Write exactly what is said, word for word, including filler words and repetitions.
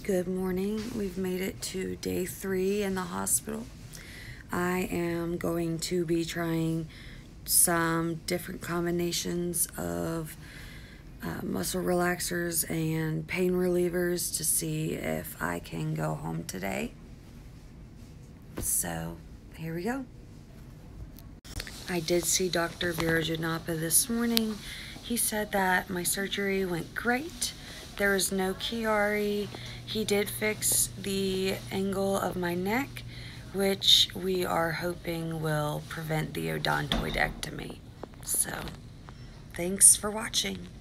Good morning. We've made it to day three in the hospital. I am going to be trying some different combinations of uh, muscle relaxers and pain relievers to see if I can go home today. So here we go. I did see Doctor Virajanapa this morning. He said that my surgery went great. There was no Chiari. He did fix the angle of my neck, which we are hoping will prevent the odontoidectomy. So, thanks for watching.